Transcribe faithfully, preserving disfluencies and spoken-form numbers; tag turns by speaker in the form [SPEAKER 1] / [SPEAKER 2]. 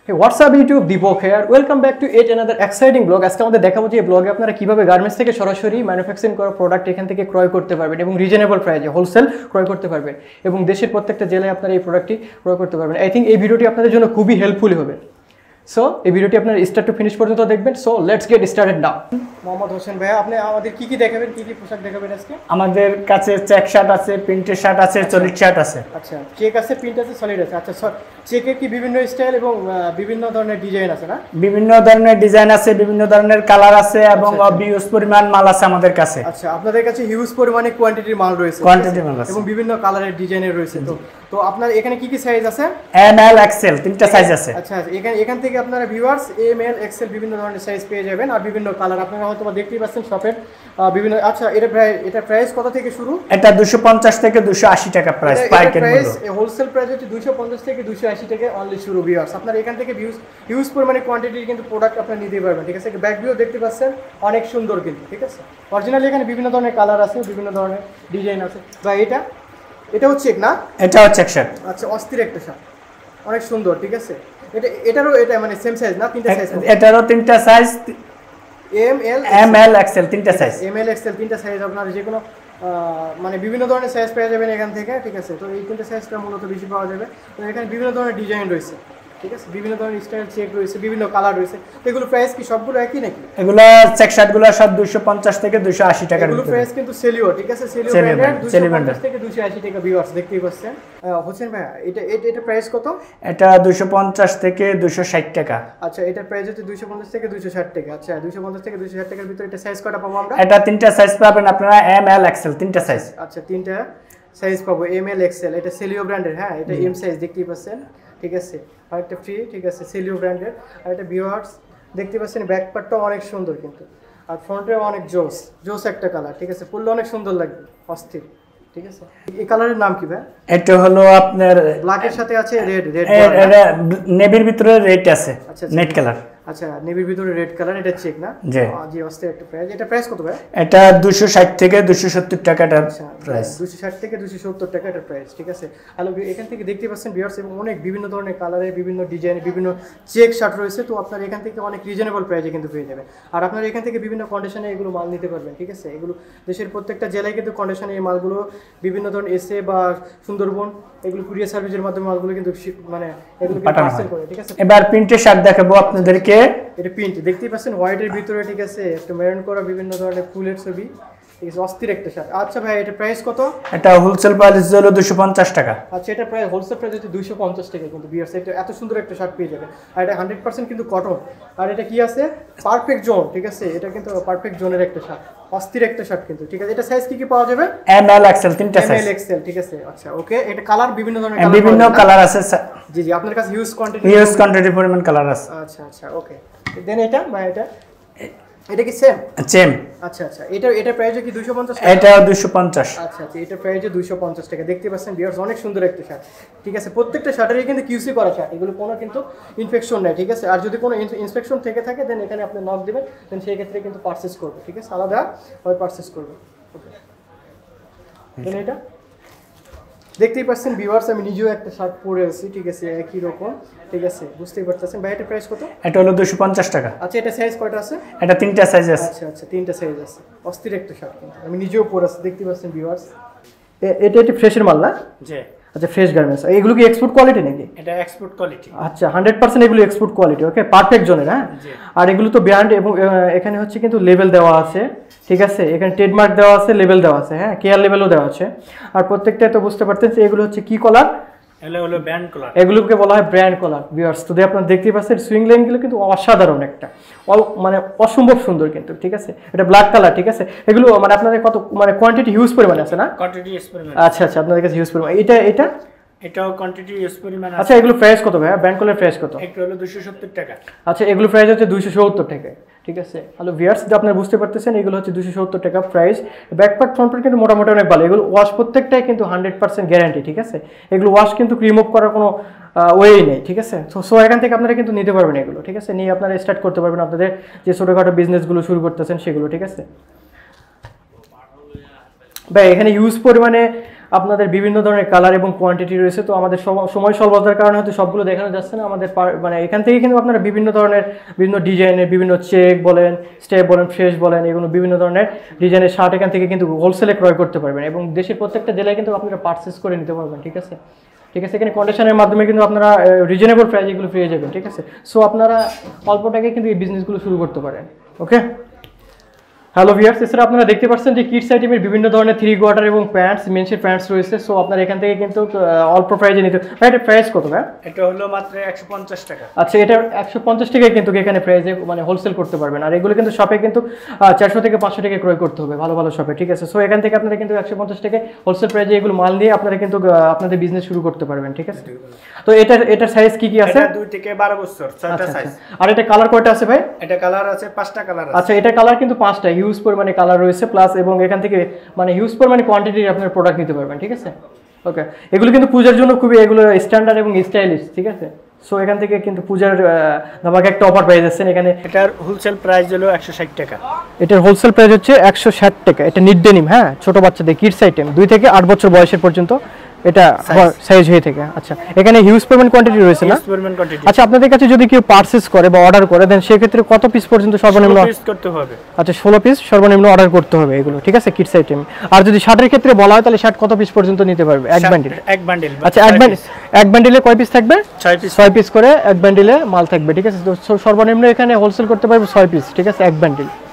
[SPEAKER 1] Hey, what's up YouTube? Deepak here. Welcome back to yet another exciting vlog. আজকে আমাদের দেখাবো যে এই ব্লগে আপনারা কিভাবে গার্মেন্টস থেকে সরাসরি ম্যানুফ্যাকচারিং করা প্রোডাক্ট এখান থেকে ক্রয় করতে পারবেন এবং রিজনেবল প্রাইসে হোলসেল ক্রয় করতে পারবেন এবং দেশের প্রত্যেকটা জেলায় আপনারা এই প্রোডাক্টটি ক্রয় করতে পারবেন। আই থিঙ্ক এই ভিডিওটি আপনাদের জন্য খুবই হেল্পফুল হবে। সো এই ভিডিওটি আপনারা স্টার্ট টু ফিনিশ পর্যন্ত দেখবেন। So let's get started now. Mohammad Hossain ভাই, আপনি আমাদের কি কি দেখাবেন, কি কি পোশাক দেখাবেন আজকে?
[SPEAKER 2] আমাদের কাছে চেক শার্ট আছে, প্রিন্টের শার্ট আছে, সলিড শার্ট আছে।
[SPEAKER 1] আচ্ছা, চেক আছে, প্রিন্ট আছে, সলিড আছে। আচ্ছা, চেকের কি বিভিন্ন স্টাইল এবং বিভিন্ন ধরনের ডিজাইন আছে না?
[SPEAKER 2] বিভিন্ন ধরনের ডিজাইন আছে, বিভিন্ন ধরনের কালার আছে এবং হিউজ পরিমাণ মাল আছে আমাদের কাছে।
[SPEAKER 1] আচ্ছা, আপনাদের কাছে হিউজ পরিমাণে কোয়ান্টিটির মাল রয়েছে,
[SPEAKER 2] কোয়ান্টিটি মাল আছে
[SPEAKER 1] এবং বিভিন্ন কালারের ডিজাইনের রয়েছে। তো তো আপনার এখানে কি কি সাইজ আছে?
[SPEAKER 2] এম এল এক্সেল তিনটা সাইজ আছে।
[SPEAKER 1] আচ্ছা, এখানে এখান থেকে আপনারা ভিউয়ার্স এম এল এক্সেল বিভিন্ন ধরনের সাইজ পেয়ে যাবেন আর বিভিন্ন কালার আপনারা হয়তো দেখতেই পাচ্ছেন শপের বিভিন্ন। আচ্ছা, এটা প্রাইস এটা প্রাইস কত থেকে শুরু?
[SPEAKER 2] এটা দুইশো পঞ্চাশ থেকে দুইশো আশি টাকা প্রাইস, পাইকারি
[SPEAKER 1] প্রাইস। হোলসেল প্রাইস হচ্ছে দুইশো পঞ্চাশ থেকে দুইশো আশি টাকা অনলি শুরু ভিউয়ার্স। আপনারা এখান থেকে ভিউজ হিউজ পরিমাণে কোয়ান্টিটির কিন্তু প্রোডাক্ট আপনারা নিতে পারবেন, ঠিক আছে? ব্যাক ভিউ দেখতে পাচ্ছেন অনেক সুন্দর কিন্তু, ঠিক আছে? অরিজিনালি এখানে বিভিন্ন ধরনের কালার আছে, বিভিন্ন ধরনের ডিজাইন আছে। বা এটা এটা হচ্ছে না,
[SPEAKER 2] এটা হচ্ছে এক শার্ট।
[SPEAKER 1] আচ্ছা, অস্থির একটা শার্ট, অনেক সুন্দর, ঠিক আছে? এটা এটারও এটা মানে সেম সাইজ না? তিনটা সাইজ আছে।
[SPEAKER 2] এটারও তিনটা size,
[SPEAKER 1] M L
[SPEAKER 2] M L XL তিনটা সাইজ।
[SPEAKER 1] এম এল এক্সেল তিনটা সাইজ আপনারা যে কোনো মানে বিভিন্ন ধরনের সাইজ পেয়ে যাবেন এখান থেকে, ঠিক আছে? তো এই তিনটা সাইজটা মূলত বেশি পাওয়া যাবে। তো এখানে বিভিন্ন ধরনের ডিজাইন রয়েছে, ঠিক আছে? বিভিন্ন ধরনের স্টাইল চেক রয়েছে, বিভিন্ন কালার রয়েছে। তো এগুলো প্রাইস কি সবগুলো একই নাকি?
[SPEAKER 2] এগুলো চেক শার্টগুলো সব দুইশো পঞ্চাশ থেকে দুইশো আশি টাকার
[SPEAKER 1] এগুলো
[SPEAKER 2] ভিতরে।
[SPEAKER 1] প্রাইস কিন্তু সেলিও, ঠিক আছে? সেলিও ব্র্যান্ডের দুইশো পঞ্চাশ থেকে দুইশো আশি টাকা ভিউয়ার্স দেখতেই পাচ্ছেন। হোসেন ভাই, এটা এটা এটা প্রাইস কত?
[SPEAKER 2] এটা দুইশো পঞ্চাশ থেকে দুইশো ষাট টাকা।
[SPEAKER 1] আচ্ছা, এটা প্রাইস হচ্ছে দুইশো পঞ্চাশ থেকে দুইশো ষাট টাকা। আচ্ছা, দুইশো পঞ্চাশ থেকে দুইশো ষাট টাকার ভিতরে এটা সাইজ কয়টা পাবো আমরা?
[SPEAKER 2] এটা তিনটা সাইজ পাবেন আপনারা, এম এল এক্সেল তিনটা সাইজ।
[SPEAKER 1] আচ্ছা, তিনটা সাইজ পাবো, এম এল এক্সেল। এটা সেলিও ব্র্যান্ডের, হ্যাঁ? এটা এম সাইজ দেখতেই পাচ্ছেন, ঠিক আছে? আর একটা ফ্রি, ঠিক আছে, সেলিও ব্র্যান্ডের। আর এটা ভিউয়ার্স দেখতে পাচ্ছেন ব্যাক পার্টটাও অনেক সুন্দর কিন্তু, আর ফ্রন্টেও অনেক জোস জোস একটা কালার, ঠিক আছে? পরলে অনেক সুন্দর লাগবে, অস্থির, ঠিক আছে? এই কালারের নাম কি ভাই?
[SPEAKER 2] এটা হলো আপনার
[SPEAKER 1] ব্ল্যাকের সাথে আছে রেড, রেড
[SPEAKER 2] এটা নেভির ভিতরে রেড আছে, নেট কালার।
[SPEAKER 1] আচ্ছা, নেভির ভিতরে রেড কালার, এটা চেক না?
[SPEAKER 2] জি
[SPEAKER 1] জি, অস্থির একটা প্রাইস। এটা প্রাইস কত ভাই?
[SPEAKER 2] এটা দুইশো ষাট থেকে দুইশো সত্তর টাকা এটা প্রাইস।
[SPEAKER 1] দুইশো ষাট থেকে দুইশো সত্তর টাকা এটা প্রাইস, ঠিক আছে? হ্যালো, এখান থেকে দেখতে পাচ্ছেন ভিউয়ার্স এবং অনেক বিভিন্ন ধরনের কালারের, বিভিন্ন ডিজাইনের, বিভিন্ন চেক শার্ট রয়েছে। তো আপনারা এখান থেকে অনেক রিজনেবল প্রাইসে কিন্তু পেয়ে যাবেন। আর আপনারা এখান থেকে বিভিন্ন কন্ডিশনে এগুলো মাল নিতে পারবেন, ঠিক আছে? এগুলো দেশের প্রত্যেকটা জেলায় কিন্তু কন্ডিশনে এই মালগুলো বিভিন্ন ধরনের এসে বা সুন্দরবন এগুলো কুরিয়ার সার্ভিসের মাধ্যমে মালগুলো কিন্তু মানে এগুলো পার্সেল করে, ঠিক আছে?
[SPEAKER 2] এবার প্রিন্টের শার্ট দেখাবো আপনাদেরকে।
[SPEAKER 1] এটা প্রিন্ট দেখতেই পাচ্ছেন হোয়াইটের ভিতরে, ঠিক আছে? একটা মেরুন করা বিভিন্ন ধরনের ফুলের ছবি, ঠিক আছে? অস্থির একটা শার্ট। আচ্ছা ভাই, এটা প্রাইস কত?
[SPEAKER 2] এটা হোলসেল প্রাইস হলো দুইশো পঞ্চাশ টাকা।
[SPEAKER 1] আচ্ছা, এটা প্রায় হোলসেল প্রাইস হচ্ছে দুইশো পঞ্চাশ টাকা কিন্তু বিয়ার্স। এটা এত সুন্দর একটা শার্ট পেয়ে যাবে, আর এটা হান্ড্রেড পার্সেন্ট কিন্তু কটন। আর এটা কি আছে? পারফেক্ট জোন, ঠিক আছে? এটা কিন্তু পারফেক্ট জোনের একটা শার্ট, অস্থির একটা শার্ট কিন্তু, ঠিক আছে? এটা সাইজ কি কি পাওয়া যাবে?
[SPEAKER 2] এম এল এক্সেল তিনটা সাইজ।
[SPEAKER 1] এম এল এক্সেল, ঠিক আছে? আচ্ছা, ওকে। এটা কালার বিভিন্ন ধরনের
[SPEAKER 2] কালার, বিভিন্ন কালার আছে।
[SPEAKER 1] জি জি, আপনার কাছে হিউজ কোয়ান্টিটি
[SPEAKER 2] হিউজ কোয়ান্টিটি পরিমাণ কালার আছে।
[SPEAKER 1] আচ্ছা আচ্ছা, ওকে। দেন এটা বা এটা এটা কি সেম?
[SPEAKER 2] সেম।
[SPEAKER 1] আচ্ছা আচ্ছা, এটা এটা প্রাইস কি দুইশো পঞ্চাশ?
[SPEAKER 2] এটা দুইশো পঞ্চাশ।
[SPEAKER 1] আচ্ছা আচ্ছা, এটা প্রাইস দুইশো পঞ্চাশ টাকা। দেখতে পাচ্ছেন ভিউয়ার্স অনেক সুন্দর একটা শার্ট, ঠিক আছে? প্রত্যেকটা শার্টেরই কিন্তু কিউসি করা শার্ট, এগুলো কোনো কিন্তু ইনফেকশন নেই, ঠিক আছে? আর যদি কোনো ইনফেকশন থেকে থাকে দেন এখানে আপনি নক দিবেন, দেন সেই ক্ষেত্রে কিন্তু পারচেজ করবে, ঠিক আছে? আলাদা ভাবে পারচেজ করবে, ওকে। দেন এটা দেখতেই পাচ্ছেন ভিউয়ার্স, আমি নিজেও একটা শার্ট পরে আছি, ঠিক আছে? একই রকম, ঠিক আছে? বুঝতেই পারতেছেন। ভাই, এটা প্রাইস কত?
[SPEAKER 2] এটা হলো দুইশো পঞ্চাশ টাকা।
[SPEAKER 1] আচ্ছা, এটা সাইজ কয়টা আছে?
[SPEAKER 2] এটা তিনটা সাইজ আছে।
[SPEAKER 1] আচ্ছা আচ্ছা, তিনটা সাইজ আছে। অস্থির একটা শার্ট কিন্তু, আমি নিজেও পরে আছি, দেখতে পাচ্ছেন ভিউয়ার্স। এটা এটা ফ্রেশের মাল না?
[SPEAKER 2] জি।
[SPEAKER 1] আচ্ছা, ফ্রেশ গার্মেন্টস। এগুলো কি এক্সপোর্ট কোয়ালিটি নাকি?
[SPEAKER 2] এটা এক্সপোর্ট কোয়ালিটি।
[SPEAKER 1] আচ্ছা, হান্ড্রেড পার্সেন্ট এগুলো এক্সপোর্ট কোয়ালিটি, ওকে? পারফেক্ট জোনের, হ্যাঁ? আর এগুলো তো ব্র্যান্ড এবং এখানে হচ্ছে কিন্তু লেভেল দেওয়া আছে, ঠিক আছে? এখানে ট্রেডমার্ক দেওয়া আছে, লেভেল দেওয়া আছে, হ্যাঁ? কেয়ার লেভেলও দেওয়া আছে। আর প্রত্যেকটা তো বুঝতে পারতেন যে এগুলো হচ্ছে কি কলার?
[SPEAKER 2] এগুলো হলো ব্র্যান্ড কলার।
[SPEAKER 1] এগুলোকে বলা হয় ব্র্যান্ড কলার ভিউয়ার্স। তো আপনারা দেখতেই পাচ্ছেন সুইং লাইনগুলো কিন্তু অসাধারণ একটা, মানে অসম্ভব সুন্দর কিন্তু, ঠিক আছে? এটা ব্ল্যাক কালার, ঠিক আছে? এগুলো মানে আপনাদের কত মানে কোয়ান্টিটি হিউজ পরিমাণে আছে না?
[SPEAKER 2] কোয়ান্টিটি হিউজ পরিমাণে।
[SPEAKER 1] আচ্ছা আচ্ছা, আপনাদের কাছে হিউজ পরিমাণ। এটা এটা
[SPEAKER 2] এটাও কোয়ান্টিটি হিউজ পরিমাণে আছে।
[SPEAKER 1] আচ্ছা, এগুলো প্রাইস কত ভাই? ব্র্যান্ড কলার প্রাইস কত?
[SPEAKER 2] এটা হলো দুইশো সত্তর টাকা।
[SPEAKER 1] আচ্ছা, এগুলো প্রাইস হচ্ছে দুইশো সত্তর টাকা, ঠিক আছে? হ্যালো ভিউয়ার্স, যে আপনারা বুঝতে পারতেছেন এগুলো হচ্ছে দুইশো সত্তর টাকা price. Back part front part কিন্তু মোটামুটি অনেক ভালো। এগুলো ওয়াশ প্রত্যেকটাই কিন্তু হান্ড্রেড পার্সেন্ট গ্যারান্টি, ঠিক আছে? এগুলো ওয়াশ কিন্তু রিমুভ করার কোনো ওয়েই নেই, ঠিক আছে? তো সো এখান থেকে আপনারা কিন্তু নিতে পারবেন এগুলো, ঠিক আছে? নিয়ে আপনারা স্টার্ট করতে পারবেন আপনাদের যে ছোটোখাটো বিজনেসগুলো শুরু করতেছেন সেগুলো, ঠিক আছে? ভাই, এখানে ইউজ পরিমাণে আপনাদের বিভিন্ন ধরনের কালার এবং কোয়ান্টিটি রয়েছে। তো আমাদের সম- সময় স্বল্পতার কারণে হয়তো সবগুলো দেখানো যাচ্ছে না। আমাদের পার- মানে এখান থেকে কিন্তু আপনারা বিভিন্ন ধরনের বিভিন্ন ডিজাইনের বিভিন্ন চেক বলেন, স্টেপ বলেন, ফ্রেশ বলেন, এগুলো বিভিন্ন ধরনের ডিজাইনের শার্ট এখান থেকে কিন্তু হোলসেলে ক্রয় করতে পারবেন এবং দেশের প্রত্যেকটা জেলায় কিন্তু আপনারা পারচেস করে নিতে পারবেন। ঠিক আছে, ঠিক আছে, এখানে কন্ডিশনের মাধ্যমে কিন্তু আপনারা রিজনেবল প্রাইস এগুলো পেয়ে যাবেন। ঠিক আছে, সো আপনারা অল্প টাকায় কিন্তু এই বিজনেসগুলো শুরু করতে পারেন। ওকে, হ্যালো ভিউয়ার্স, এছাড়া আপনারা দেখতে পাচ্ছেন যে কিডস আইটেমের বিভিন্ন ধরনের থ্রি কোয়ার্টার এবং প্যান্টস, মেন্সের প্যান্টস রয়েছে। সো আপনারা এখান থেকে কিন্তু আহ, অল্প প্রাইজে নিতে। ভাই এটা প্রাইস কত ভাই?
[SPEAKER 2] এটা হলো মাত্র একশো পঞ্চাশ টাকা।
[SPEAKER 1] আচ্ছা, এটা একশো পঞ্চাশ টাকায় কিন্তু এখানে প্রাইজে মানে হোলসেল করতে পারবেন। আর এগুলো কিন্তু শপে কিন্তু চারশো থেকে পাঁচশো টাকা ক্রয় করতে হবে ভালো ভালো শপে। ঠিক আছে, সো এখান থেকে আপনারা কিন্তু একশো পঞ্চাশ টাকায় হোলসেল প্রাইজে এগুলো মাল দিয়ে আপনারা কিন্তু আহ, আপনাদের বিজনেস শুরু করতে পারবেন। ঠিক আছে, তো এটার এটার সাইজ কি কি আছে?
[SPEAKER 2] এটা দুই থেকে বারো বছর ছয়টা
[SPEAKER 1] আচ্ছা,
[SPEAKER 2] সাইজ।
[SPEAKER 1] আচ্ছা। আর এটা কালার কয়টা আছে ভাই?
[SPEAKER 2] এটা কালার আছে পাঁচটা কালার আছে।
[SPEAKER 1] আচ্ছা, এটা কালার কিন্তু পাঁচটা হিউজ পরিমাণে কালার রয়েছে প্লাস, এবং এখান থেকে মানে হিউজ পরিমাণে কোয়ান্টিটির আপনার প্রোডাক্ট নিতে পারবেন। ঠিক আছে, ওকে, এগুলো কিন্তু পূজার জন্য খুবই এগুলো স্ট্যান্ডার্ড এবং স্টাইলিশ। ঠিক আছে, সো এখান থেকে কিন্তু পূজার আমাকে একটা অফার পেয়ে যাচ্ছেন এখানে।
[SPEAKER 2] এটার হোলসেল প্রাইস হলো একশো ষাট টাকা।
[SPEAKER 1] এটার হোলসেল প্রাইস হচ্ছে একশো ষাট টাকা। এটা নিড ডেনিম, হ্যাঁ, ছোট বাচ্চাদের কিডস আইটেম দুই থেকে আট বছর বয়সের পর্যন্ত এটা সাইজ হয়ে থাকে। আচ্ছা, এখানে হিউজ পরিমাণ কোয়ান্টিটি রয়েছে না?
[SPEAKER 2] পরিমাণ কোয়ান্টিটি।
[SPEAKER 1] আচ্ছা, আপনাদের কাছে যদি কেউ পারচেজ করে বা অর্ডার করে দেন সেক্ষেত্রে কত পিস পর্যন্ত সর্বনিম্ন
[SPEAKER 2] পিস করতে হবে?
[SPEAKER 1] আচ্ছা, ষোলো পিস সর্বনিম্ন অর্ডার করতে হবে এগুলো। ঠিক আছে, কিডস আইটেম। আর যদি শার্টের ক্ষেত্রে বলা হয় তাহলে শার্ট কত পিস পর্যন্ত নিতে পারবে? এক বান্ডিল।
[SPEAKER 2] এক বান্ডিল।
[SPEAKER 1] আচ্ছা, এক বান্ডিল এক বান্ডিলে কয় পিস থাকবে?
[SPEAKER 2] ছয় পিস।
[SPEAKER 1] ছয় পিস করে এক বান্ডিলে মাল থাকবে। ঠিক আছে, তো সর্বনিম্ন এখানে হোলসেল করতে পারবে ছয় পিস। ঠিক আছে, এক বান্ডিল।